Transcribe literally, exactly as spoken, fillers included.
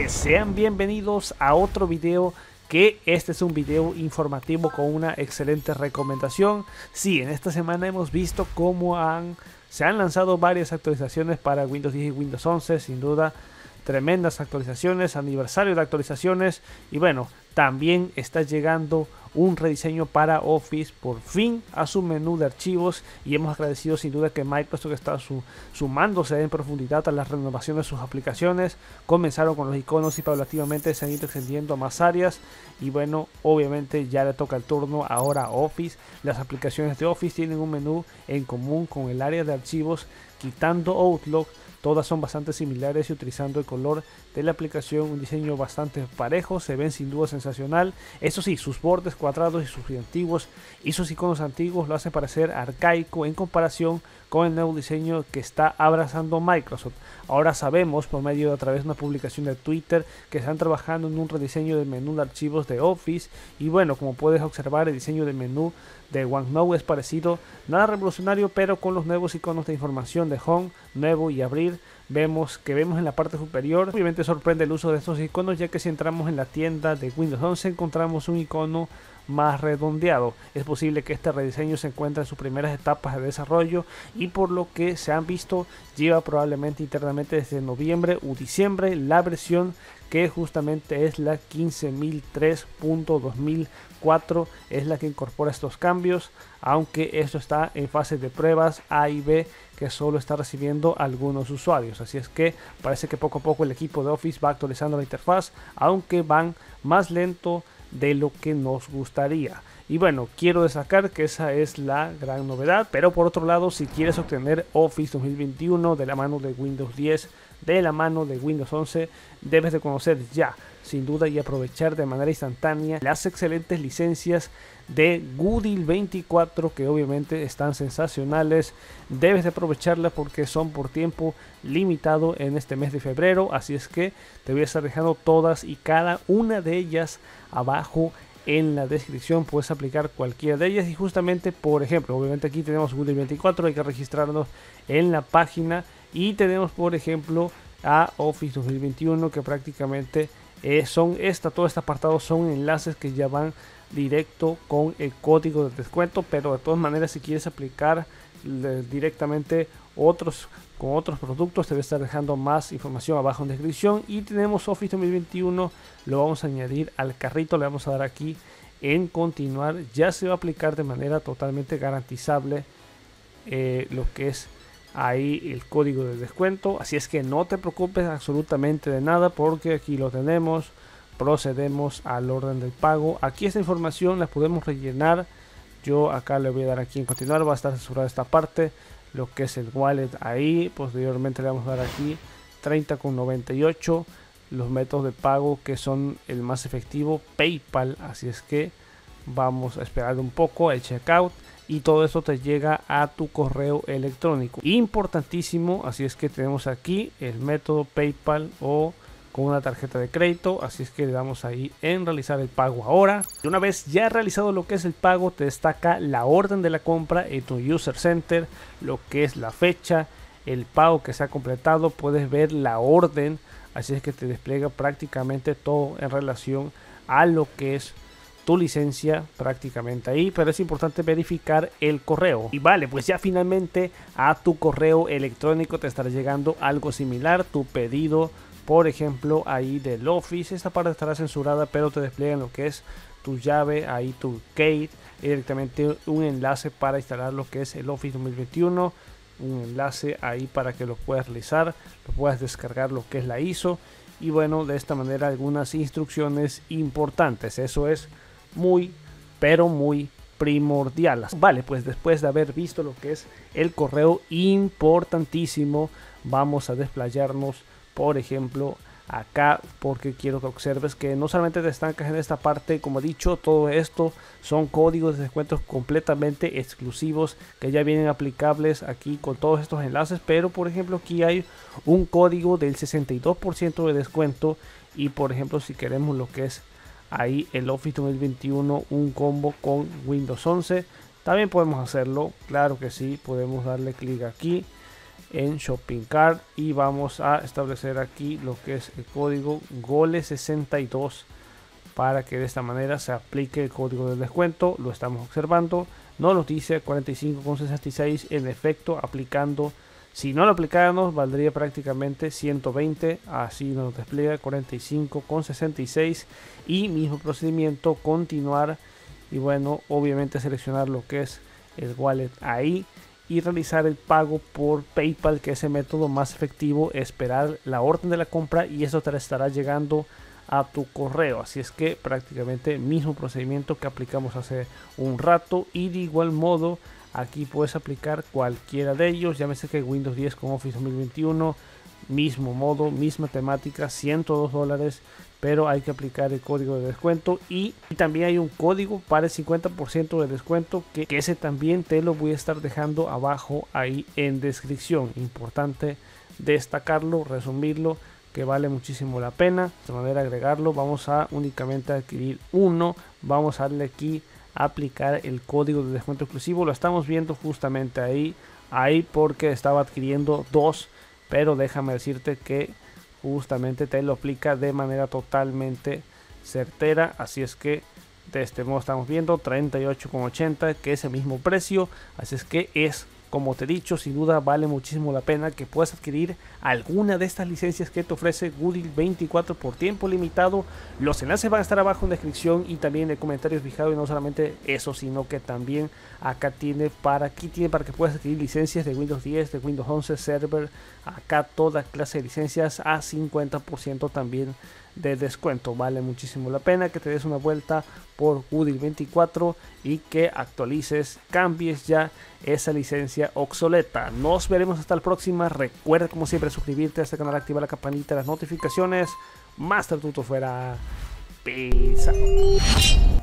pues sean bienvenidos a otro video, que este es un video informativo con una excelente recomendación. Sí, en esta semana hemos visto cómo han, se han lanzado varias actualizaciones para Windows diez y Windows once, sin duda tremendas actualizaciones, aniversario de actualizaciones, y bueno, también está llegando un rediseño para Office por fin a su menú de archivos, y hemos agradecido sin duda que Microsoft está su, sumándose en profundidad a la renovación de sus aplicaciones. Comenzaron con los iconos y paulatinamente se han ido extendiendo a más áreas, y bueno, obviamente ya le toca el turno ahora a Office. Las aplicaciones de Office tienen un menú en común con el área de archivos, quitando Outlook. Todas son bastante similares y utilizando el color de la aplicación, un diseño bastante parejo, se ven sin duda sensacional. Eso sí, sus bordes cuadrados y sus antiguos y sus iconos antiguos lo hacen parecer arcaico en comparación con el nuevo diseño que está abrazando Microsoft. Ahora sabemos por medio de a través de una publicación de Twitter que están trabajando en un rediseño del menú de archivos de Office, y bueno, como puedes observar, el diseño del menú de OneNote es parecido, nada revolucionario, pero con los nuevos iconos de información de Home, Nuevo y Abrir. Vemos que vemos en la parte superior, obviamente sorprende el uso de estos iconos, ya que si entramos en la tienda de Windows once encontramos un icono más redondeado. Es posible que este rediseño se encuentre en sus primeras etapas de desarrollo, y por lo que se han visto lleva probablemente internamente desde noviembre o diciembre la versión que justamente es la quince mil tres punto dos mil cuatro, es la que incorpora estos cambios, aunque esto está en fase de pruebas A y B que solo está recibiendo algunos usuarios. Así es que parece que poco a poco el equipo de Office va actualizando la interfaz, aunque van más lento de lo que nos gustaría. Y bueno, quiero destacar que esa es la gran novedad, pero por otro lado, si quieres obtener Office dos mil veintiuno de la mano de Windows diez, de la mano de Windows once, debes de conocer ya, sin duda, y aprovechar de manera instantánea las excelentes licencias de Goodle veinticuatro, que obviamente están sensacionales. Debes de aprovecharlas porque son por tiempo limitado en este mes de febrero, así es que te voy a estar dejando todas y cada una de ellas abajo en la descripción. Puedes aplicar cualquiera de ellas, y justamente, por ejemplo, obviamente aquí tenemos Goodle veinticuatro, hay que registrarnos en la página, y tenemos por ejemplo a Office dos mil veintiuno, que prácticamente eh, son esta, todo este apartado son enlaces que ya van directo con el código de descuento, pero de todas maneras, si quieres aplicar le, directamente otros con otros productos, te voy a estar dejando más información abajo en descripción. Y tenemos Office dos mil veintiuno, lo vamos a añadir al carrito, le vamos a dar aquí en continuar, ya se va a aplicar de manera totalmente garantizable eh, lo que es ahí el código de descuento, así es que no te preocupes absolutamente de nada, porque aquí lo tenemos. Procedemos al orden del pago. Aquí esta información la podemos rellenar. Yo acá le voy a dar aquí en continuar, va a estar censurada esta parte, lo que es el wallet ahí. Posteriormente le vamos a dar aquí treinta con noventa y ocho, los métodos de pago que son el más efectivo, PayPal, así es que vamos a esperar un poco el checkout, y todo esto te llega a tu correo electrónico, importantísimo. Así es que tenemos aquí el método PayPal o con una tarjeta de crédito, así es que le damos ahí en realizar el pago ahora. Y una vez ya realizado lo que es el pago, te destaca la orden de la compra en tu User Center, lo que es la fecha, el pago que se ha completado, puedes ver la orden, así es que te despliega prácticamente todo en relación a lo que es tu licencia prácticamente ahí, pero es importante verificar el correo. Y vale, pues ya finalmente a tu correo electrónico te estará llegando algo similar, tu pedido, por ejemplo, ahí del Office. Esta parte estará censurada, pero te despliegan lo que es tu llave, ahí tu key, y directamente un enlace para instalar lo que es el Office dos mil veintiuno, un enlace ahí para que lo puedas realizar, lo puedas descargar lo que es la I S O, y bueno, de esta manera algunas instrucciones importantes. Eso es muy, pero muy primordial. Vale, pues después de haber visto lo que es el correo importantísimo, vamos a desplayarnos por ejemplo acá, porque quiero que observes que no solamente te estancas en esta parte. Como he dicho, todo esto son códigos de descuentos completamente exclusivos que ya vienen aplicables aquí con todos estos enlaces, pero por ejemplo aquí hay un código del sesenta y dos por ciento de descuento, y por ejemplo si queremos lo que es ahí el Office dos mil veintiuno, un combo con Windows once, también podemos hacerlo, claro que sí. Podemos darle clic aquí en Shopping Cart y vamos a establecer aquí lo que es el código Gole sesenta y dos para que de esta manera se aplique el código de descuento. Lo estamos observando, no nos dice cuarenta y cinco con sesenta y seis, en efecto aplicando. Si no lo aplicáramos valdría prácticamente ciento veinte, así nos despliega cuarenta y cinco con sesenta y seis y mismo procedimiento, continuar y bueno, obviamente seleccionar lo que es el wallet ahí y realizar el pago por PayPal, que es el método más efectivo, esperar la orden de la compra y eso te estará llegando a tu correo. Así es que prácticamente mismo procedimiento que aplicamos hace un rato y de igual modo aquí puedes aplicar cualquiera de ellos, llámese que Windows diez con Office dos mil veintiuno, mismo modo, misma temática, ciento dos dólares, pero hay que aplicar el código de descuento y, y también hay un código para el cincuenta por ciento de descuento que, que ese también te lo voy a estar dejando abajo ahí en descripción. Importante destacarlo, resumirlo, que vale muchísimo la pena. De esta manera agregarlo, vamos a únicamente adquirir uno, vamos a darle aquí a aplicar el código de descuento exclusivo. Lo estamos viendo justamente ahí, ahí porque estaba adquiriendo dos, pero déjame decirte que justamente te lo aplica de manera totalmente certera. Así es que de este modo estamos viendo treinta y ocho con ochenta, que es el mismo precio. Así es que es, como te he dicho, sin duda vale muchísimo la pena que puedas adquirir alguna de estas licencias que te ofrece Goodle veinticuatro por tiempo limitado. Los enlaces van a estar abajo en descripción y también en comentarios fijados. Y no solamente eso, sino que también acá tiene para aquí tiene para que puedas adquirir licencias de Windows diez, de Windows once Server. Acá toda clase de licencias a cincuenta por ciento también de descuento. Vale muchísimo la pena que te des una vuelta por Goodle veinticuatro y que actualices, cambies ya esa licencia obsoleta. Nos veremos hasta la próxima. Recuerda como siempre suscribirte a este canal, activar la campanita de las notificaciones. Master Tuto fuera. Peace out.